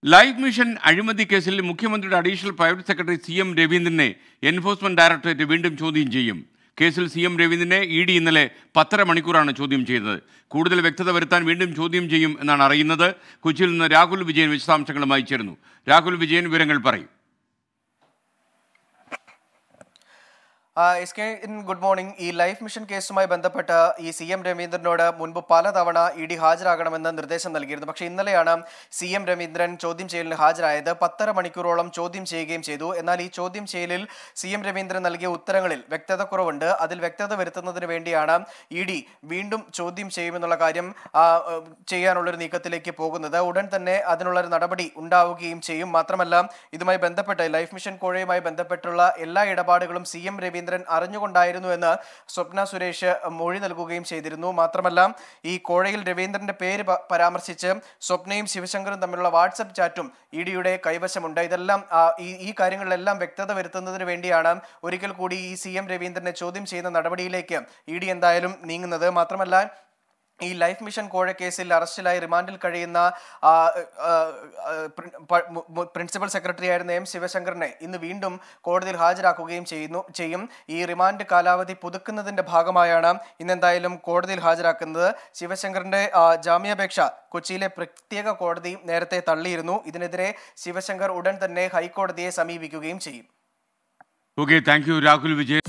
Life mission അഴിമതി കേസിൽ മുഖ്യമന്ത്രിയുടെ അഡീഷണൽ പ്രൈവറ്റ് സെക്രട്ടറി CM രവീന്ദ്രനെ എൻഫോഴ്സ്മെന്റ് ഡയറക്ടറേറ്റ് വീണ്ടും ചോദ്യം ചെയ്യും. കേസിൽ CM രവീന്ദ്രനെ ED ഇന്നലെ 10.5 മണിക്കൂറാണ് ചോദ്യം ചെയ്തത്. കൂടുതൽ വ്യക്തത വരുത്താൻ വീണ്ടും ചോദ്യം ചെയ്യും എന്നാണ് അറിയുന്നത്. കൊച്ചിയിൽ നിന്ന് രാഹുൽ വിജയൻ വിശദാംശങ്ങളുമായി ചേരുന്നു. രാഹുൽ വിജയൻ, വിവരങ്ങൾ പറയും. Good morning. ഈ ലൈഫ് മിഷൻ കേസുമായി ബന്ധപ്പെട്ട് ഈ CM രവീന്ദ്രനോട് മുൻപ് പലതവണ ED ഹാജരാകണമെന്ന് നിർദ്ദേശം നൽകിയിരുന്നു. പക്ഷേ ഇന്നലെയാണ് CM രവീന്ദ്രൻ ചോദ്യം ചെയ്യലിന് ഹാജരായത്. 10.5 മണിക്കൂറോളം ചോദ്യം ചെയ്യുകയും ചെയ്തു. എന്നാൽ ഈ ചോദ്യം ചെയ്യലിൽ CM രവീന്ദ്രൻ നൽകിയ ഉത്തരങ്ങളിൽ വ്യക്തത കുറവുണ്ട്. അതിൽ വ്യക്തത വരുത്തുന്നതിന് വേണ്ടിയാണ് ED വീണ്ടും ചോദ്യം ചെയ്യുമെന്നുള്ള കാര്യം ചെയ്യാനുള്ളൊരു നീക്കത്തിലേക്ക് പോകുന്നത്. ഉടൻ തന്നെ അതിനുള്ളൊരു നടപടി ഉണ്ടാവുകയും ചെയ്യും. മാത്രമല്ല, ഇതുമായി ബന്ധപ്പെട്ട് ലൈഫ് മിഷൻ കോഴയുമായി ബന്ധപ്പെട്ടുള്ള എല്ലാ ഇടപാടുകളും CM രവീന്ദ്രൻ അറിഞ്ഞുകൊണ്ടായിരുന്നു എന്ന് സ്വപ്ന സുരേഷ് മൊഴി നൽകുകയും ചെയ്തിരുന്നു. മാത്രമല്ല, ഈ കോഴയിൽ രവീന്ദ്രന്റെ പേര് പരാമർശിച്ച് സ്വപ്നയും ശിവശങ്കറും തമ്മിലുള്ള വാട്സപ്പ് ചാറ്റും EDയുടെ കൈവശമുണ്ട്. ഇതെല്ലാം ഈ കാര്യങ്ങളിലെല്ലാം വ്യക്തത വരുത്തുന്നതിന് വേണ്ടിയാണ് ഒരിക്കൽ കൂടി ഈ CM രവീന്ദ്രനെ ചോദ്യം ചെയ്യുന്ന നടപടിയിലേക്ക് ED എന്തായാലും നീങ്ങുന്നത്. മാത്രമല്ല, ഈ ലൈഫ് മിഷൻ കോഴ കേസിൽ അറസ്റ്റിലായി റിമാൻഡിൽ കഴിയുന്ന പ്രിൻസിപ്പൽ സെക്രട്ടറി ആയിരുന്ന M ശിവശങ്കറിനെ ഇന്ന് വീണ്ടും കോടതിയിൽ ഹാജരാക്കുകയും ചെയ്യും. ഈ റിമാൻഡ് കാലാവധി പുതുക്കുന്നതിന്റെ ഭാഗമായാണ് ഇന്നെന്തായാലും കോടതിയിൽ ഹാജരാക്കുന്നത്. ശിവശങ്കറിന്റെ ജാമ്യാപേക്ഷ കൊച്ചിയിലെ പ്രത്യേക കോടതി നേരത്തെ തള്ളിയിരുന്നു. ഇതിനെതിരെ ശിവശങ്കർ ഉടൻ തന്നെ ഹൈക്കോടതിയെ സമീപിക്കുകയും ചെയ്യും. Okay, thank you Rahul Vijayan.